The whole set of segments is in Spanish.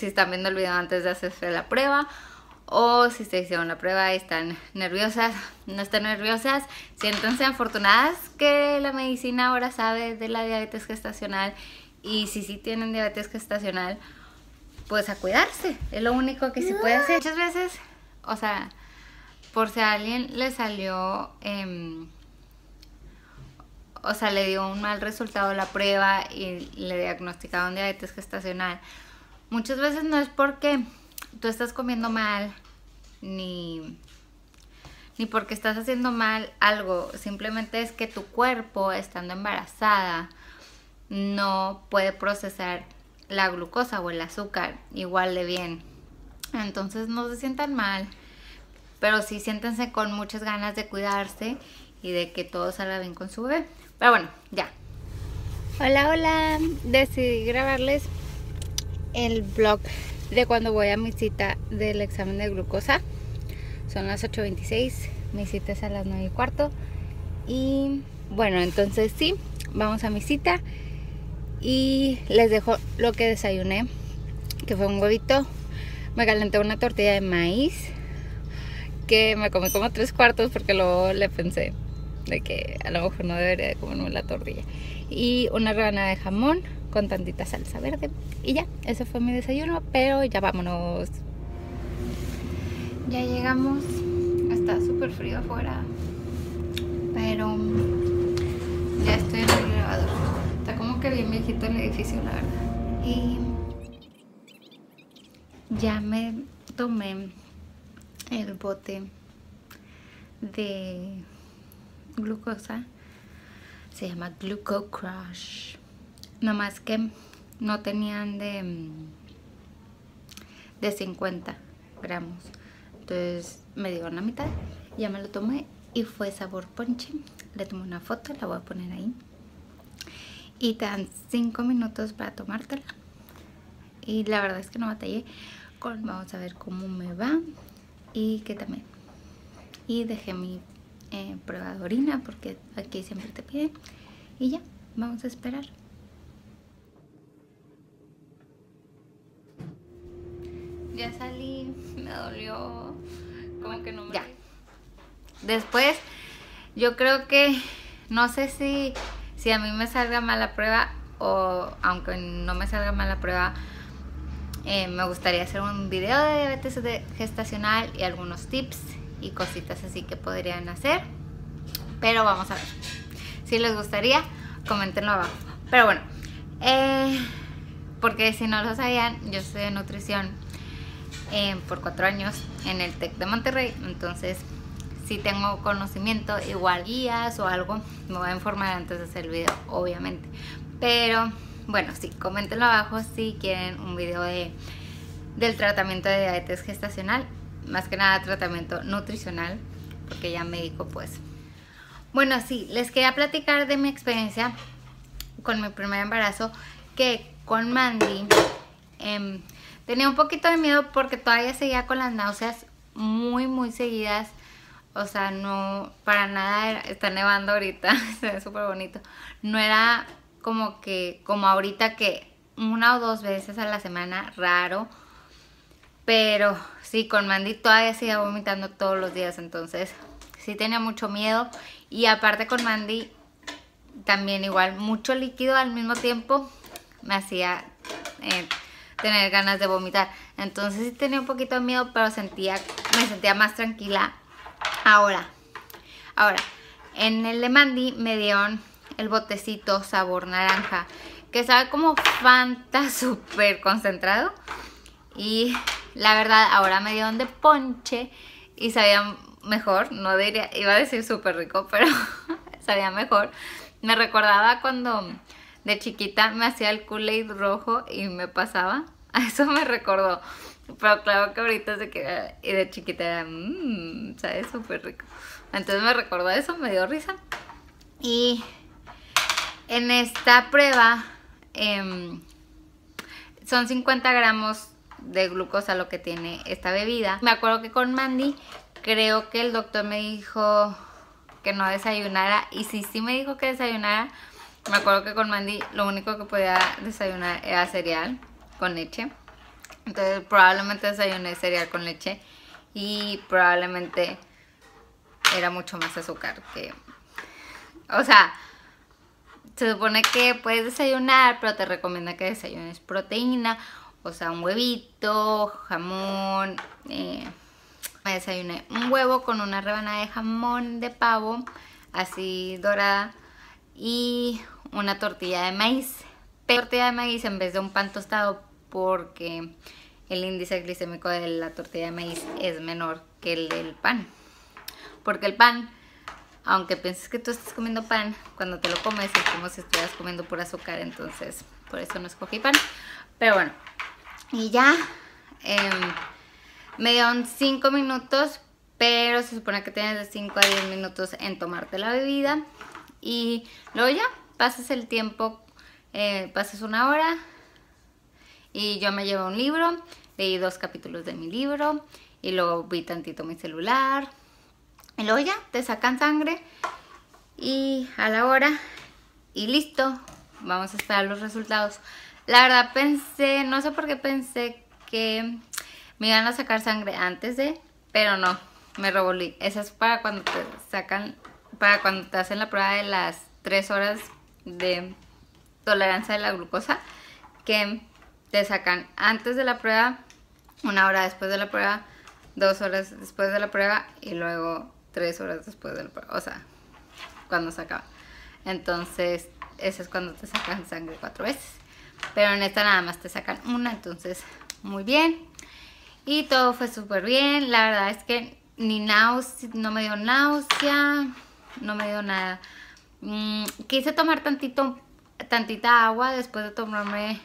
si están viendo el video antes de hacerse la prueba o si se hicieron la prueba y están nerviosas. No estén nerviosas, siéntanse afortunadas que la medicina ahora sabe de la diabetes gestacional, y si sí tienen diabetes gestacional, pues a cuidarse, es lo único que se puede hacer. Muchas veces, o sea, por si a alguien le salió, o sea, le dio un mal resultado la prueba y le diagnosticaron diabetes gestacional, muchas veces no es porque tú estás comiendo mal, ni porque estás haciendo mal algo, simplemente es que tu cuerpo, estando embarazada, no puede procesar la glucosa o el azúcar igual de bien. Entonces no se sientan mal, pero sí siéntense con muchas ganas de cuidarse y de que todo salga bien con su bebé. Pero bueno, ya. Hola, decidí grabarles el vlog de cuando voy a mi cita del examen de glucosa. Son las 8:26, mi cita es a las 9:15. Y bueno, entonces sí, vamos a mi cita. Y les dejo lo que desayuné, que fue un huevito. Me calenté una tortilla de maíz, que me comí como 3/4 porque luego le pensé de que a lo mejor no debería de comerme la tortilla. Y una rebanada de jamón con tantita salsa verde. Y ya, ese fue mi desayuno, pero ya vámonos. Ya llegamos. Está súper frío afuera, pero ya estoy en el elevador. Está como que bien viejito el edificio, la verdad. Y ya me tomé el bote de glucosa. Se llama Gluco Crush. Nomás que no tenían de 50 gramos. Entonces me dio la mitad. Ya me lo tomé y fue sabor ponche. Le tomé una foto, la voy a poner ahí. Y te dan 5 minutos para tomártela. Y la verdad es que no batallé. Vamos a ver cómo me va y qué también. Y dejé mi prueba de orina porque aquí siempre te piden. Y ya, vamos a esperar. Ya salí, me dolió, como que no me... Ya. Después, yo creo que, no sé si a mí me salga mal la prueba, o aunque no me salga mal la prueba, me gustaría hacer un video de diabetes gestacional y algunos tips y cositas así que podrían hacer. Pero vamos a ver. Si les gustaría, coméntenlo abajo. Pero bueno, porque si no lo sabían, yo estudié nutrición por 4 años en el TEC de Monterrey. Entonces, si tengo conocimiento, igual guías o algo, me voy a informar antes de hacer el video, obviamente. Pero bueno, sí, coméntenlo abajo si quieren un video del tratamiento de diabetes gestacional. Más que nada tratamiento nutricional, porque ya médico pues. Bueno, sí, les quería platicar de mi experiencia con mi primer embarazo, que con Mandy tenía un poquito de miedo porque todavía seguía con las náuseas muy seguidas. O sea, no, para nada está nevando ahorita, se ve súper bonito. No era como ahorita que 1 o 2 veces a la semana, raro. Pero sí, con Mandy todavía seguía vomitando todos los días, entonces sí tenía mucho miedo. Y aparte con Mandy también igual mucho líquido al mismo tiempo me hacía tener ganas de vomitar. Entonces sí tenía un poquito de miedo, pero me sentía más tranquila ahora. En el de Mandy me dieron el botecito sabor naranja, que sabe como Fanta súper concentrado. Y la verdad ahora me dieron de ponche y sabía mejor. No diría, iba a decir súper rico, pero sabía mejor. Me recordaba cuando de chiquita me hacía el Kool-Aid rojo y me pasaba. A eso me recordó. Pero claro que ahorita y de chiquita era, sabe súper rico. Entonces me recordó eso, me dio risa. Y en esta prueba son 50 gramos de glucosa lo que tiene esta bebida. Me acuerdo que con Mandy creo que el doctor me dijo que no desayunara, y sí me dijo que desayunara. Me acuerdo que con Mandy lo único que podía desayunar era cereal con leche. Entonces probablemente desayuné cereal con leche y probablemente era mucho más azúcar que... O sea, se supone que puedes desayunar, pero te recomienda que desayunes proteína, o sea, un huevito, jamón. Me desayuné un huevo con una rebanada de jamón de pavo, así dorada, y una tortilla de maíz. Pero tortilla de maíz en vez de un pan tostado, porque el índice glicémico de la tortilla de maíz es menor que el del pan. Porque el pan, aunque pienses que tú estás comiendo pan, cuando te lo comes es como si estuvieras comiendo pura azúcar, entonces por eso no escogí pan. Pero bueno, y ya me dieron 5 minutos, pero se supone que tienes de 5 a 10 minutos en tomarte la bebida. Y luego ya pasas el tiempo, pasas una hora. Y yo me llevé un libro, leí 2 capítulos de mi libro y luego vi tantito mi celular. Y luego ya te sacan sangre y a la hora y listo. Vamos a esperar los resultados. La verdad pensé, no sé por qué pensé que me iban a sacar sangre antes de, pero no, me revolví. Esa es para cuando te sacan, para cuando te hacen la prueba de las 3 horas de tolerancia de la glucosa, que te sacan antes de la prueba, 1 hora después de la prueba, 2 horas después de la prueba y luego 3 horas después de la prueba, o sea, cuando se acaba. Entonces, eso es cuando te sacan sangre 4 veces. Pero en esta nada más te sacan una, entonces muy bien. Y todo fue súper bien. La verdad es que ni náusea, no me dio náusea, no me dio nada. Quise tomar tantita agua después de tomarme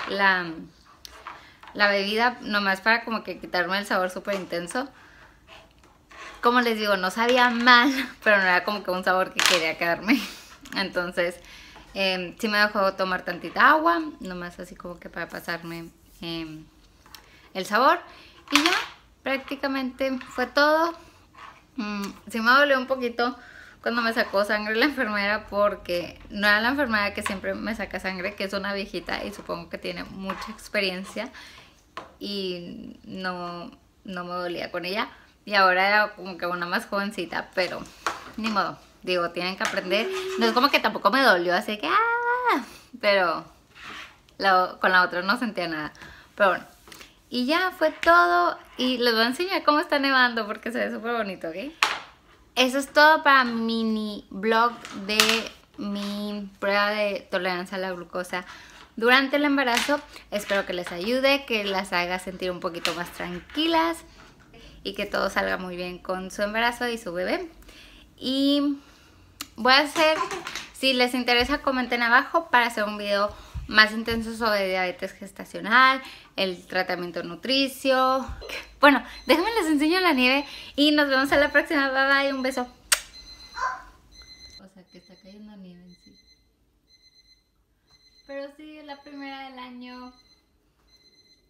la bebida, nomás para como que quitarme el sabor súper intenso. Como les digo, no sabía mal, pero no era como que un sabor que quería quedarme. Entonces, sí me dejó tomar tantita agua, nomás así como que para pasarme el sabor. Y ya, prácticamente fue todo. Sí me dolió un poquito cuando me sacó sangre la enfermera, porque no era la enfermera que siempre me saca sangre, que es una viejita y supongo que tiene mucha experiencia, y no me dolía con ella. Y ahora era como que una más jovencita, pero ni modo, digo, tienen que aprender. No es como que tampoco me dolió, así que pero con la otra no sentía nada. Pero bueno, y ya fue todo. Y les voy a enseñar cómo está nevando porque se ve súper bonito, ¿ok? Eso es todo para mini vlog de mi prueba de tolerancia a la glucosa durante el embarazo. Espero que les ayude, que las haga sentir un poquito más tranquilas y que todo salga muy bien con su embarazo y su bebé. Y voy a hacer, si les interesa, comenten abajo para hacer un video más intenso sobre diabetes gestacional, el tratamiento nutricio. Bueno, déjenme les enseño la nieve y nos vemos en la próxima. Bye bye, un beso. O sea que está cayendo nieve en sí. Pero sí, es la primera del año.